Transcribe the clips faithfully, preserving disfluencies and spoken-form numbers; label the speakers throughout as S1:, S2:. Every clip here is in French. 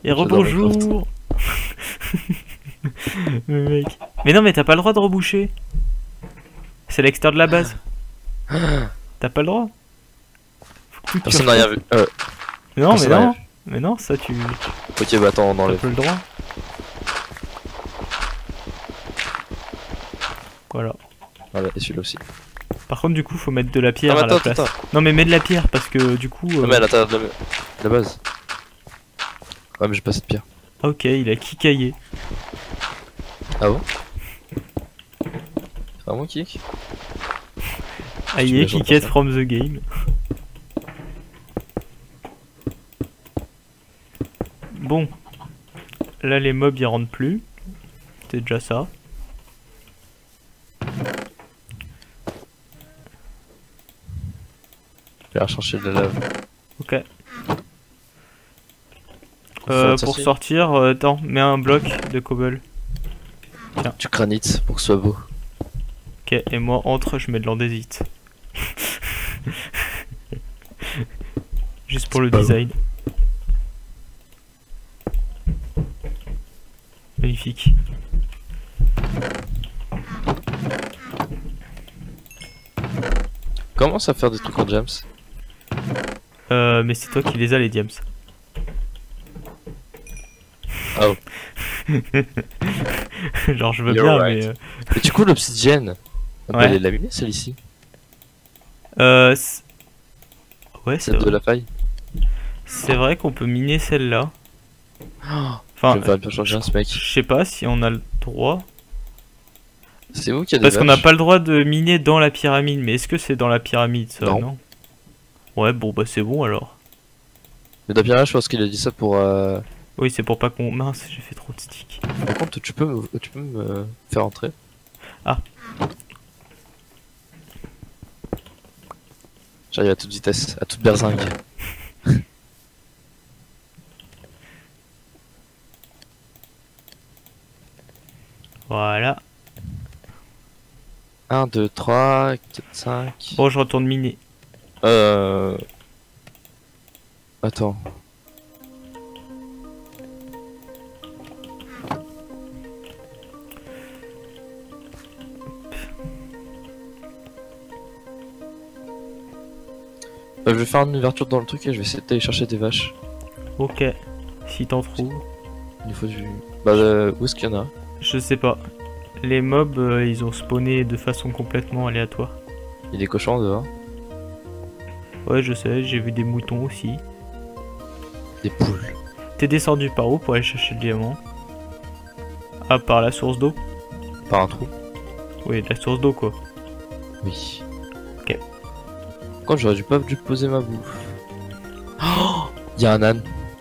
S1: Et rebonjour. Mec. Mais non, mais t'as pas le droit de reboucher. C'est l'extérieur de la base. T'as pas le droit.
S2: Personne n'a rien vu. Euh,
S1: non, mais non. Mais non, ça tu.
S2: Ok, bah attends, on enlève.
S1: T'as pas le droit. Voilà.
S2: Voilà, et celui-là aussi.
S1: Par contre, du coup, faut mettre de la pierre
S2: ah,
S1: à
S2: attends,
S1: la place.
S2: attends.
S1: Non, mais mets de la pierre parce que du coup. Euh...
S2: Non, mais à l'intérieur de la... la base. Ouais, mais j'ai pas cette pierre.
S1: Ok, il a kikaillé.
S2: Ah bon? Vraiment kick?
S1: Aïe, kicked from the game. Bon. Là, les mobs ils rentrent plus. C'est déjà ça.
S2: Je vais rechercher de la lave.
S1: Ok. Euh, pour sortir, euh, attends, mets un bloc de cobble. Tiens.
S2: Du granit pour que ce soit beau.
S1: Ok, et moi, entre, je mets de l'andésite. Juste pour le design. Magnifique.
S2: Comment ça faire des trucs en gems?
S1: Euh, mais c'est toi qui les as, les diams.
S2: Oh.
S1: Genre, je veux
S2: You're
S1: bien,
S2: right.
S1: mais. Euh...
S2: Mais du coup, l'obsidienne, on peut
S1: Ouais.
S2: aller laminer celle ici.
S1: Euh. Ouais, c'est
S2: Celle de
S1: vrai.
S2: la paille.
S1: C'est vrai qu'on peut miner celle-là.
S2: Oh,
S1: Enfin,
S2: je vais faire bien changer ce mec.
S1: je sais pas si on a le droit.
S2: C'est où qu'il y a des
S1: Parce qu'on n'a
S2: vaches
S1: pas le droit de miner dans la pyramide. Mais est-ce que c'est dans la pyramide ça?
S2: Non.
S1: Non. Ouais, bon, bah c'est bon alors.
S2: Mais d'après je pense qu'il a dit ça pour. Euh...
S1: Oui, c'est pour pas qu'on. Mince, j'ai fait trop de sticks.
S2: Par contre, tu peux, me... tu peux me faire entrer.
S1: Ah.
S2: J'arrive à toute vitesse, à toute berzingue.
S1: Voilà.
S2: un, deux, trois, quatre, cinq.
S1: Bon, je retourne miner.
S2: Euh. Attends. Euh, je vais faire une ouverture dans le truc et je vais essayer d'aller chercher des vaches.
S1: Ok. Si t'en trouves.
S2: Il faut du. Bah, euh, où est-ce qu'il y en a?
S1: Je sais pas. Les mobs, euh, ils ont spawné de façon complètement aléatoire.
S2: Il y a des cochons dehors.
S1: Ouais, je sais, j'ai vu des moutons aussi.
S2: Des poules.
S1: T'es descendu par où pour aller chercher le diamant? Ah, par la source d'eau?
S2: Par un trou.
S1: Oui, la source d'eau quoi.
S2: Oui.
S1: Ok.
S2: Quand j'aurais dû pas dû poser ma bouffe. Oh, il y a un âne.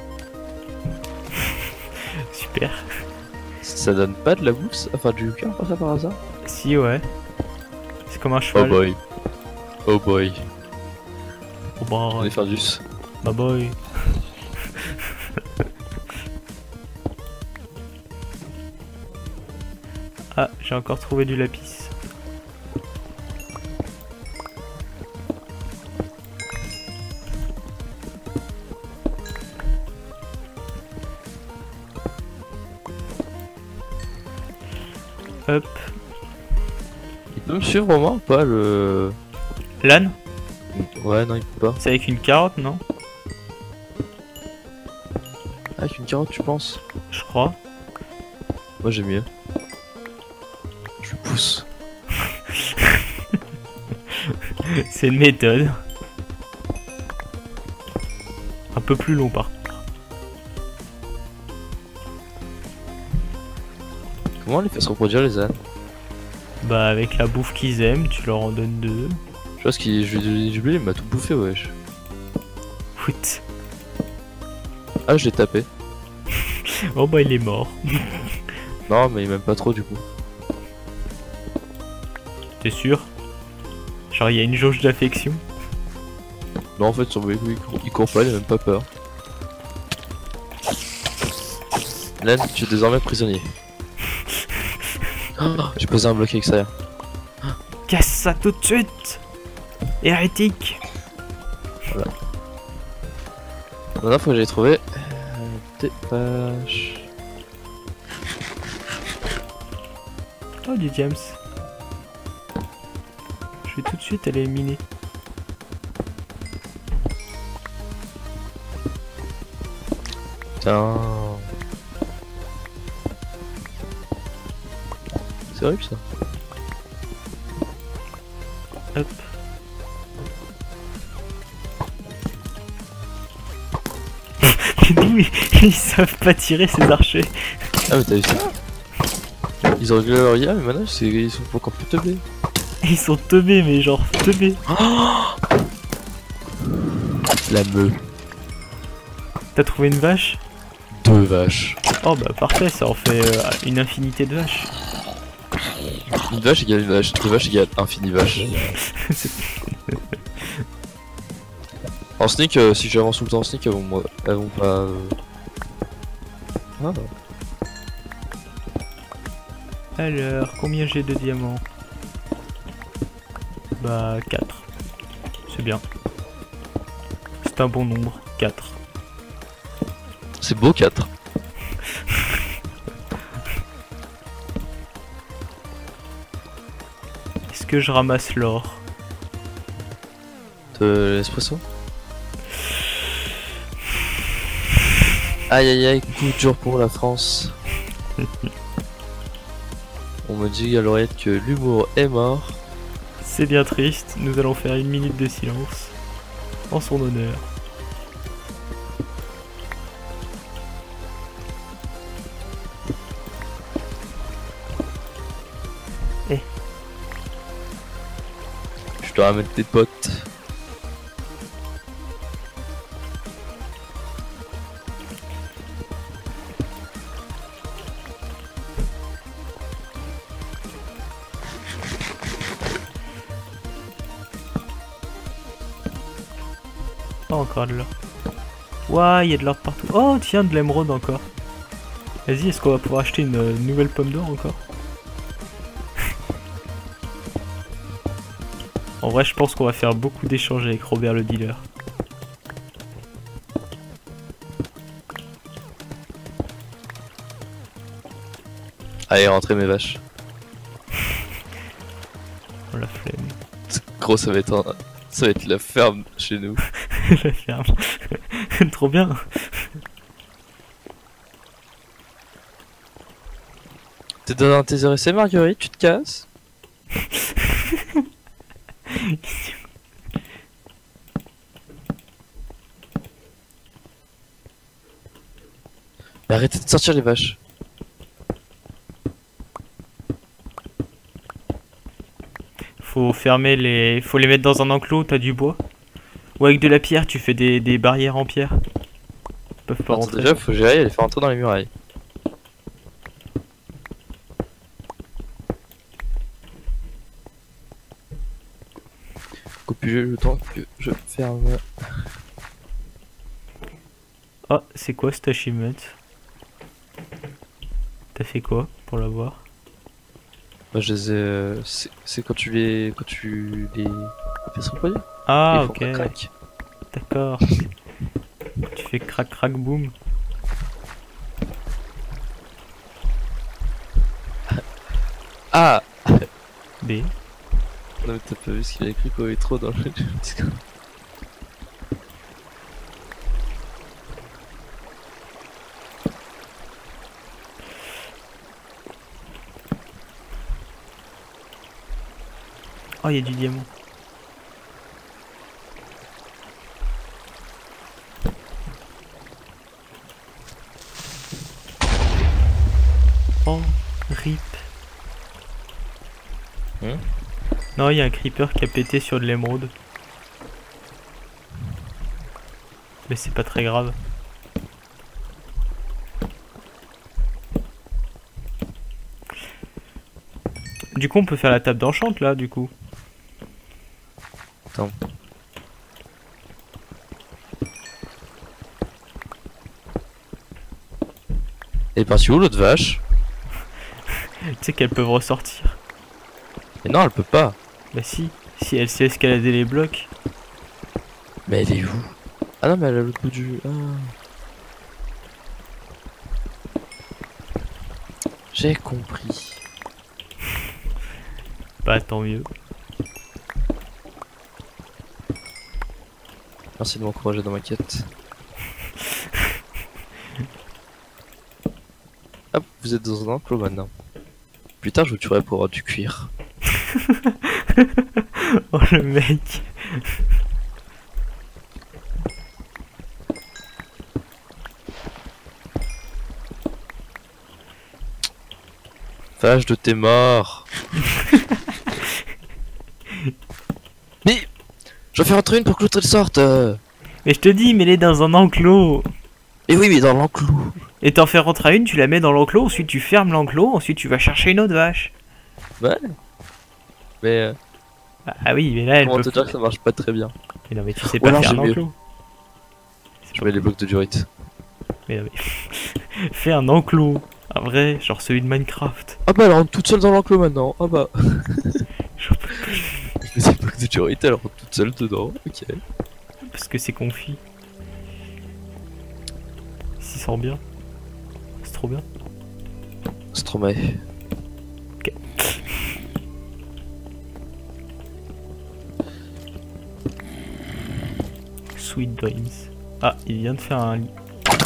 S1: Super.
S2: Ça donne pas de la bouffe, ça... enfin du cœur, pas ça par hasard?
S1: Si, ouais. C'est comme un
S2: Oh
S1: cheval.
S2: boy. Oh boy.
S1: Oh bah,
S2: On est Ferdus.
S1: bah boy. Ah, j'ai encore trouvé du lapis. Hop.
S2: Il peut me suivre au moins ou pas le...
S1: L'âne?
S2: Ouais, non, il peut pas.
S1: C'est avec une carotte, non?
S2: Avec une carotte, tu penses?
S1: Je crois.
S2: Moi j'ai mieux. Je le pousse.
S1: C'est une méthode. Un peu plus long par contre.
S2: Comment on les fait se reproduire les ânes?
S1: Bah avec la bouffe qu'ils aiment, tu leur en donnes deux.
S2: Je pense qu'il je lui ai il m'a tout bouffé, wesh.
S1: Foot.
S2: Ah, je l'ai tapé.
S1: Oh bah il est mort.
S2: Non, mais il m'aime pas trop du coup.
S1: T'es sûr? Genre il y a une jauge d'affection?
S2: Non, en fait, sur mes coups, il court, il court pas, il a même pas peur. L'âne, tu es désormais prisonnier. Oh, j'ai posé un bloc extérieur.
S1: Casse ça tout de suite! Hérétique!
S2: Voilà. Maintenant, faut que j'aille trouver euh, des vaches.
S1: Oh, du James. Je vais tout de suite aller miner.
S2: Putain. C'est horrible ça.
S1: Hop. D'où ils, ils savent pas tirer ces archers.
S2: Ah mais t'as vu ça? Ils ont réglé leur I A mais maintenant c'est- ils sont encore plus teubés.
S1: Ils sont teubés, mais genre teubés.
S2: La meule.
S1: T'as trouvé une vache?
S2: Deux vaches.
S1: Oh bah parfait, ça en fait euh, une infinité de vaches.
S2: Une vache égale une vache, deux vaches égale infini vache. En sneak, euh, si j'avance tout le temps en sneak, elles vont, moi- elles vont pas... euh, Ah.
S1: Alors, combien j'ai de diamants? Bah quatre. C'est bien. C'est un bon nombre, quatre.
S2: C'est beau quatre.
S1: Est-ce que je ramasse l'or?
S2: De l'espresso. Aïe aïe aïe, coup dur pour la France. On me dit à l'oreillette que l'humour est mort.
S1: C'est bien triste, nous allons faire une minute de silence en son honneur. Eh.
S2: Je dois ramener des potes.
S1: Pas encore de l'or. Ouah, il y a de l'or partout. Oh, tiens, de l'émeraude encore. Vas-y, est-ce qu'on va pouvoir acheter une, euh, nouvelle pomme d'or encore? En vrai, je pense qu'on va faire beaucoup d'échanges avec Robert le dealer.
S2: Allez, rentrez mes vaches.
S1: Oh la flemme.
S2: Gros, ça va être un... ça va être la ferme chez nous.
S1: La ferme. Trop bien.
S2: T'es dans un T R S, Marguerite, tu te casses. Mais arrêtez de sortir les vaches.
S1: Faut fermer les... Faut les mettre dans un enclos, t'as du bois. Ou avec de la pierre, tu fais des, des barrières en pierre. Ils peuvent pas
S2: Attends,
S1: rentrer.
S2: déjà, faut que j'aille les faire entrer dans les murailles. Coupez le temps que je ferme.
S1: Oh, c'est quoi cet achievement? T'as fait quoi pour l'avoir?
S2: Bah, je les ai. euh, c'est c'est quand tu les. Quand tu les. fais se reproduire.
S1: Ah,
S2: Ils font
S1: ok.
S2: crac, crac.
S1: D'accord. Tu fais crac crac boum.
S2: Ah
S1: B.
S2: Non, mais t'as pas vu ce qu'il a écrit quoi, il est trop dans le Discord.
S1: Oh, il y a du diamant. Oh, rip.
S2: Hmm
S1: Non, il y a un creeper qui a pété sur de l'émeraude. Mais c'est pas très grave. Du coup, on peut faire la table d'enchant là, du coup.
S2: Attends. Elle est partie où l'autre vache?
S1: Tu sais qu'elles peuvent ressortir.
S2: Mais non, elle peut pas.
S1: Bah si, si elle sait escalader les blocs.
S2: Mais elle est où? Ah non, mais elle est à l'autre bout du. Ah. J'ai compris.
S1: Bah tant mieux.
S2: Merci de m'encourager dans ma quête. Hop, vous êtes dans un enclos maintenant. Plus tard, je vous tuerai pour avoir du cuir.
S1: Oh le mec.
S2: Fâche de tes morts. Mais je vais faire rentrer une pour que l'autre elle sorte. euh.
S1: Mais je te dis, mets-les dans un enclos.
S2: Et oui, mais dans l'enclos.
S1: Et t'en fais rentrer une, tu la mets dans l'enclos, ensuite tu fermes l'enclos, ensuite tu vas chercher une autre vache.
S2: Ouais. Mais euh,
S1: Ah, ah oui, mais là elle
S2: comment
S1: peut...
S2: te dire que ça marche pas très bien.
S1: Mais non mais tu sais
S2: Ou
S1: pas
S2: alors,
S1: faire
S2: j'ai mieux.
S1: l'enclos.
S2: Je mets les blocs de durite.
S1: Mais non mais... Fais un enclos. Un vrai, genre celui de Minecraft.
S2: Ah bah elle rentre toute seule dans l'enclos maintenant. Ah bah.
S1: J'en peux plus.
S2: Je mets les blocs de durite, elle rentre toute seule dedans. Ok.
S1: Parce que c'est confit. S'il sent bien. C'est trop bien.
S2: Stromae.
S1: Ok. Sweet Dreams. Ah, il vient de faire un lit.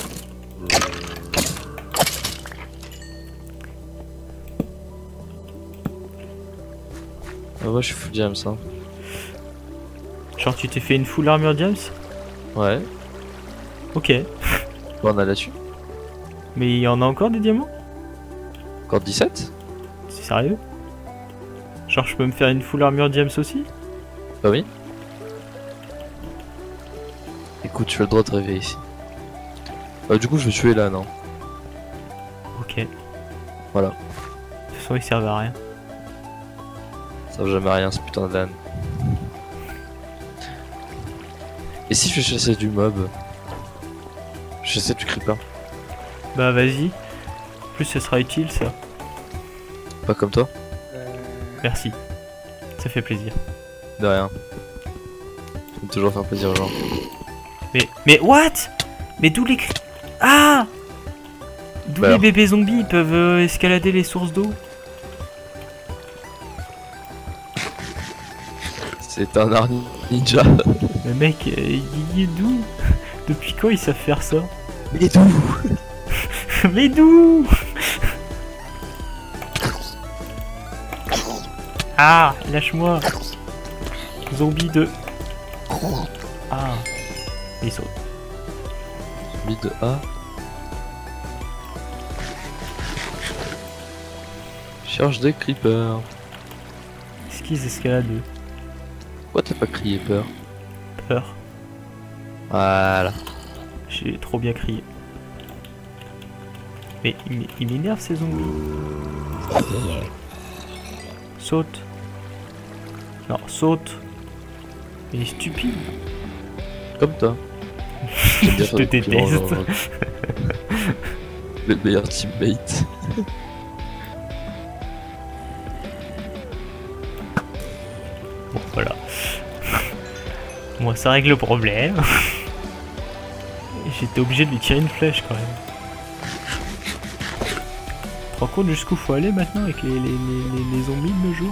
S2: Ah ouais, je suis full James hein.
S1: Genre tu t'es fait une full armure James?
S2: Ouais.
S1: Ok.
S2: Bon, on a là-dessus.
S1: Mais il y en a encore des diamants?
S2: Encore dix-sept.
S1: C'est sérieux? Genre je peux me faire une full armure James aussi?
S2: Bah oui. Écoute, tu as le droit de rêver ici. Euh, du coup, je vais tuer là, non?
S1: Ok.
S2: Voilà.
S1: De toute façon il servait à rien.
S2: Ça va jamais à rien, ce putain d'âne. Et si je chassais du mob? Je chassais du creeper.
S1: Bah vas-y. En plus ce sera utile ça.
S2: Pas comme toi?
S1: Merci. Ça fait plaisir.
S2: De rien. Faut toujours faire plaisir aux gens.
S1: Mais, mais what? Mais d'où les... cri- Ah! D'où
S2: Bah
S1: les
S2: alors.
S1: bébés zombies ils peuvent euh, escalader les sources d'eau?
S2: C'est un art ninja.
S1: Mais mec, euh, il est d'où? Depuis quand ils savent faire ça?
S2: Mais d'où?
S1: Mais d'où? Ah, lâche-moi. Zombie de... Ah. Il saute.
S2: Mid de A. Cherche des creepers.
S1: Est-ce qu'ils escaladent eux?
S2: Pourquoi t'as pas crié peur?
S1: Peur.
S2: Voilà.
S1: J'ai trop bien crié. Mais il m- il m'énerve ces zombies. Saute. Non, saute. Il est stupide.
S2: Comme toi.
S1: Je te déteste.
S2: Le meilleur teammate.
S1: Bon, voilà. Moi, ça règle le problème. J'étais obligé de lui tirer une flèche quand même. Tu te rends compte jusqu'où faut aller maintenant avec les, les, les, les, les zombies de nos jours?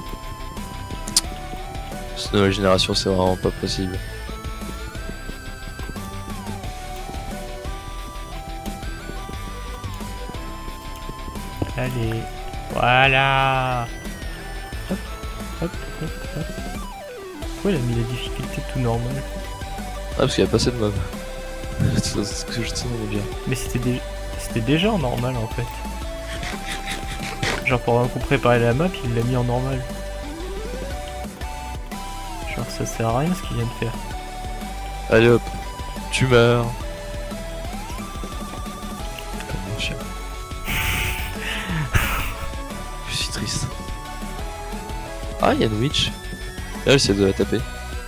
S2: Cette nouvelle génération, c'est vraiment pas possible.
S1: Allez, voilà. Hop, hop, hop, hop. Pourquoi il a mis la difficulté tout normal?
S2: Ah, parce qu'il y a pas assez de mobs. C'est ce que je tiens à dire.
S1: Mais c'était dé... c'était déjà en normal en fait. Genre pendant qu'on préparait la map, il l'a mis en normal. Genre ça sert à rien ce qu'il vient de faire.
S2: Allez hop, tu meurs. Comme mon chien. Je suis triste. Ah, il y a une witch. Là, j'essaie de la taper.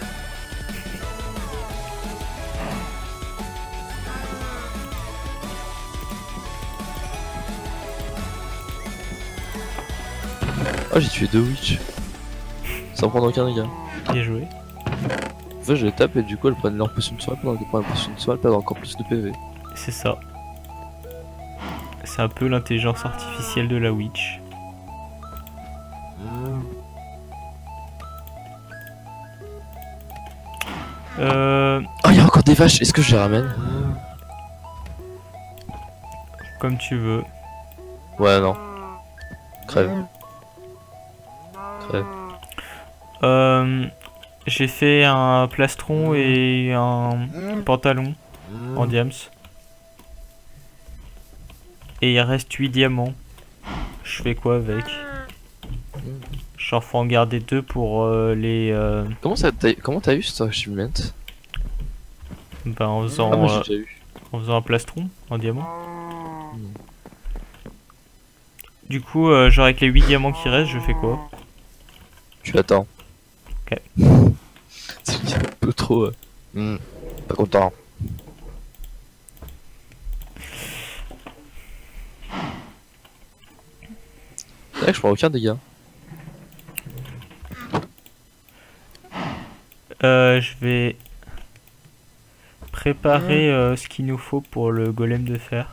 S2: Ah, j'ai tué deux witch. Sans prendre aucun dégât.
S1: Bien joué.
S2: En fait, je les tape et du coup, elles prennent leur potion de soin. Pendant qu'elles prennent leur potion de soin, elles perdent encore plus de P V.
S1: C'est ça. C'est un peu l'intelligence artificielle de la witch. Euh,
S2: Oh, il y a encore des vaches, est-ce que je les ramène?
S1: comme tu veux.
S2: Ouais, non. Crève. Crève.
S1: Euh, j'ai fait un plastron et un pantalon en diams. Et il reste huit diamants. Je fais quoi avec? Genre faut en garder deux pour euh, les... Euh,
S2: Comment ça t'as comment t'as eu cet achievement?
S1: ben, en
S2: Ah,
S1: faisant,
S2: moi j'ai
S1: euh,
S2: déjà eu.
S1: en faisant un plastron en diamant. Du coup, euh, genre avec les huit diamants qui restent, je fais quoi?
S2: Tu attends.
S1: Ok.
S2: C'est un peu trop... euh, hmm, pas content. C'est vrai que je prends aucun dégât.
S1: Euh, je vais préparer euh, ce qu'il nous faut pour le golem de fer.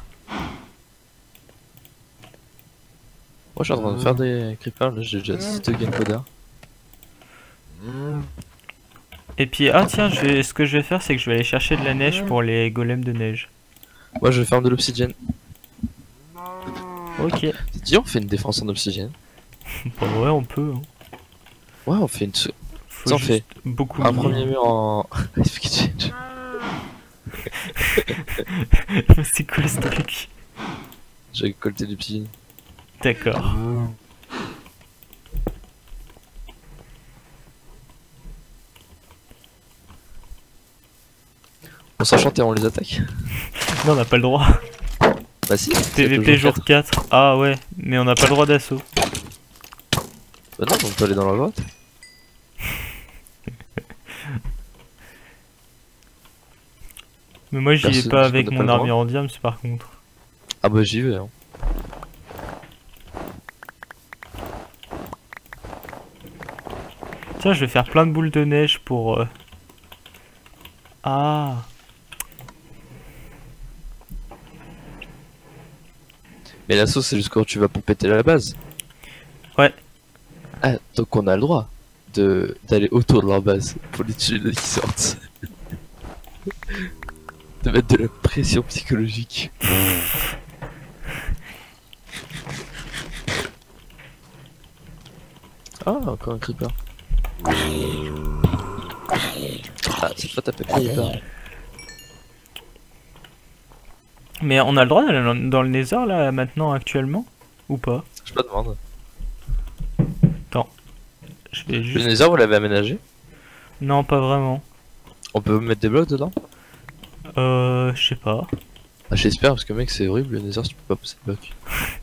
S2: Moi je suis en train de faire des creepers, là j'ai déjà six de coder.
S1: Et puis, ah tiens, je vais, ce que je vais faire, c'est que je vais aller chercher de la neige pour les golems de neige.
S2: Moi je vais faire de l'obsidienne.
S1: Ok.
S2: Dis, on fait une défense en obsidienne.
S1: Bon, ouais, on peut. Hein.
S2: Ouais, on fait une... sou-
S1: Faut
S2: Ça, on
S1: juste
S2: fait
S1: beaucoup
S2: un
S1: miner.
S2: premier mur en... Exchange.
S1: C'est quoi ce truc?
S2: J'ai récolté du pied.
S1: D'accord.
S2: On s'enchante et on les attaque.
S1: Non, on n'a pas le droit.
S2: Bah si. c'est
S1: P V P
S2: toujours
S1: jour quatre. Ah ouais, mais on n'a pas le droit d'assaut.
S2: Bah non, on peut aller dans la grotte.
S1: Mais moi, j'y vais
S2: Personne-
S1: pas
S2: parce
S1: avec
S2: qu'on n'a
S1: mon
S2: pas le
S1: armure en diams, par contre.
S2: Ah bah j'y vais. Hein.
S1: Tiens, je vais faire plein de boules de neige pour... euh, Ah.
S2: Mais l'assaut c'est juste quand tu vas pour péter la base.
S1: Ouais.
S2: Ah, donc on a le droit de d'aller autour de leur base pour les tuer dès qu'ils sortent. De mettre de la pression psychologique. Ah, encore un creeper. Ah, cette fois t'as pas creeper.
S1: Mais on a le droit d'aller dans le Nether, là, maintenant, actuellement? Ou pas?
S2: Je me demande.
S1: Je vais
S2: Le
S1: juste...
S2: Nether vous l'avez aménagé?
S1: Non, pas vraiment.
S2: On peut mettre des blocs dedans?
S1: Euh... Je sais pas.
S2: Ah, j'espère parce que mec c'est horrible le Nether si tu peux pas poser de blocs.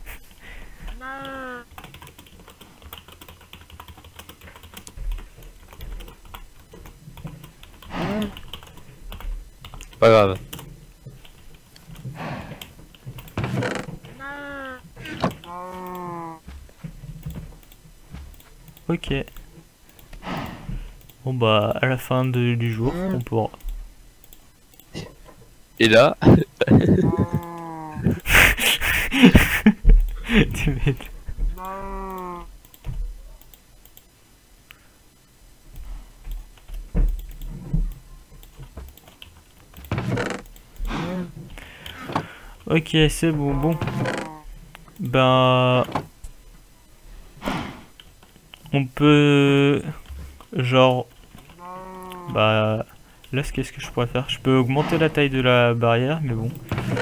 S2: Pas grave.
S1: Ok. Bon bah, à la fin de- du jour, on pourra...
S2: Et là,
S1: Tu m'aides. Ok, c'est bon, bon. Ben... On peut... Genre... Bah... Là, qu'est-ce que je pourrais faire? Je peux augmenter la taille de la barrière, mais bon.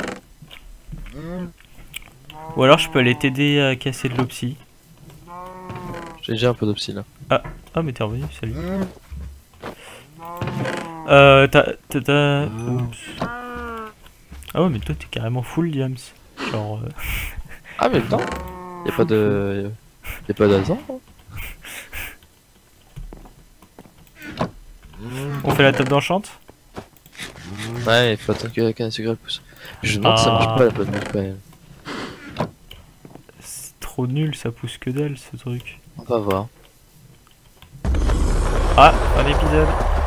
S1: Ou alors je peux aller t'aider à casser de l'opsie.
S2: j'ai déjà un peu d'opsie là.
S1: Ah mais t'es revenu, salut. Euh, t'as... t'as- t'as- Oups. Ah ouais mais toi t'es carrément full diams. Genre... euh,
S2: Ah mais non, y'a pas de... Y'a pas d'hasard. Hein.
S1: On fait la table d'enchante?
S2: Ouais, il faut attendre que la canne à sucre elle pousse. Je me demande si ça marche
S1: Ah.
S2: pas la bonne mode quand même.
S1: C'est trop nul, ça pousse que dalle ce truc.
S2: On va voir.
S1: Ah, un épisode.